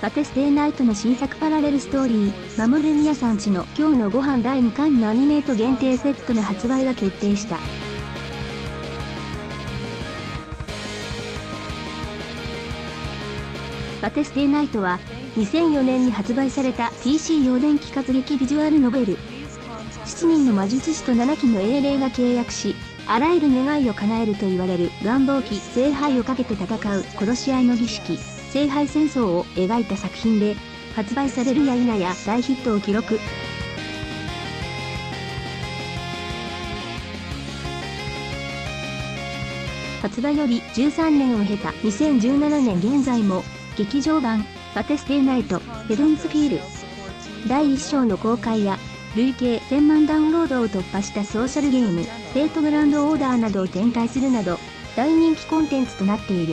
バテスデーナイトの新作パラレルストーリー、守るみやさんちの今日のご飯第2巻のアニメート限定セットの発売が決定した。バテスデーナイトは2004年に発売された PC 用電気活劇ビジュアルノベル。7人の魔術師と7機の英霊が契約し、あらゆる願いを叶えると言われる願望機聖杯をかけて戦う殺し合いの儀式、聖杯戦争を描いた作品で、発売されるや否や大ヒットを記録。発売より13年を経た2017年現在も、劇場版バテスデーナイトヘブンズフィール第1章の公開や、累計1000万ダウンロードを突破したソーシャルゲーム、フェイトグランドオーダーなどを展開するなど、大人気コンテンツとなっている。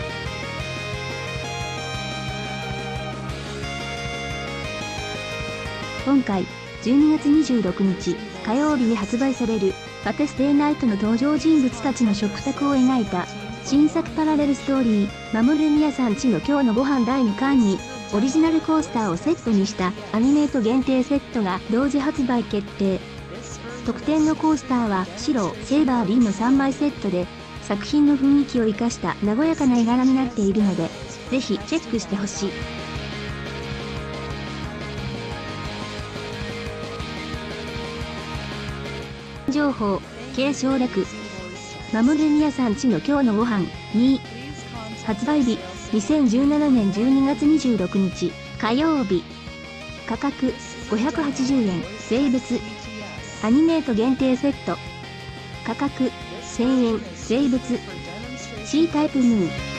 今回、12月26日火曜日に発売されるバテスデーナイトの登場人物たちの食卓を描いた新作パラレルストーリー、守るみやさんちの今日のご飯第2巻に、オリジナルコースターをセットにしたアニメート限定セットが同時発売決定。特典のコースターは白、セーバー、リンの3枚セットで、作品の雰囲気を生かした和やかな絵柄になっているので、ぜひチェックしてほしい。情報、継承略。守るみやさんちの今日のご飯2。発売日、2017年12月26日火曜日。価格、580円、税別。アニメート限定セット。価格、1000円、税別。C タイプムーン。